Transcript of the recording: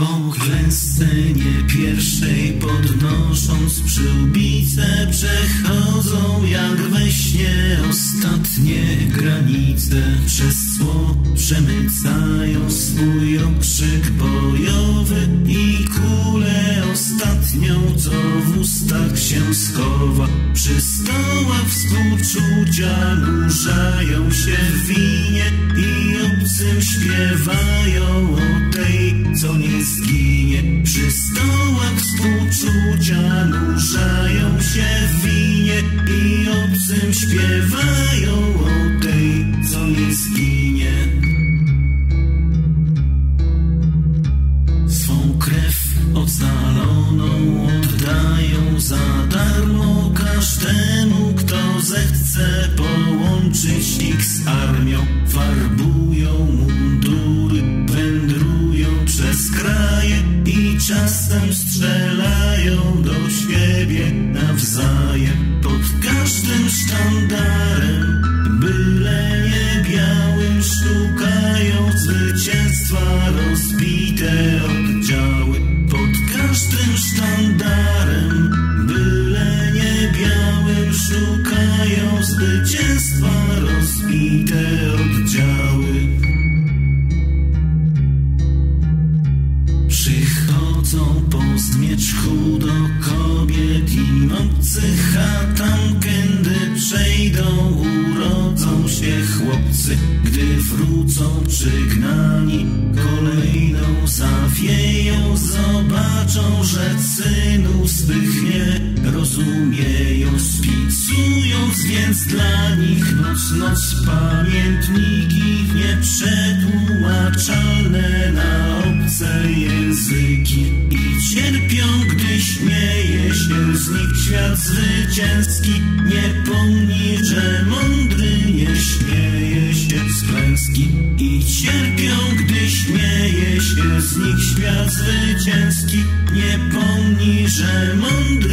Po klęsce nie pierwszej podnosząc przyłbice, przechodzą jak we śnie ostatnie granice. Przez zło przemycają swój okrzyk bojowy i kulę ostatnią, co w ustach się schowa. Przy stołach współczucia nurzają się w winie i obcym śpiewają o tej, co nie zginie. Przy stołach współczucia nurzają się w winie i obcym śpiewają o tej, co nie zginie. Swą krew ocaloną oddają za darmo każdemu, kto zechce połączyć ich z armią. Farbują mundury, wędrują przez kraje i czasem strzelają do siebie nawzajem. Pod każdym sztandarem, byle nie białym, szukają zwycięstwa rozbite oddziały. Pod każdym sztandarem, byle nie białym, szukają zwycięstwa rozbite oddziały. Przychodzą po zmierzchu do kobiet i obcych, a tam kędy przejdą, urodzą się chłopcy. Gdy wrócą przygnani, kolejną zawieją, zobaczą, że synów swych nie rozumieją. Spisując więc dla nich noc pamiętniki nieprzetłumaczalne na obce języki. I cierpią, gdy śmieje się z nich świat zwycięski. Nie pomni, że mądry nie śmieje się z klęski. I cierpią, gdy śmieje się z nich świat zwycięski. Nie pomni, że mądry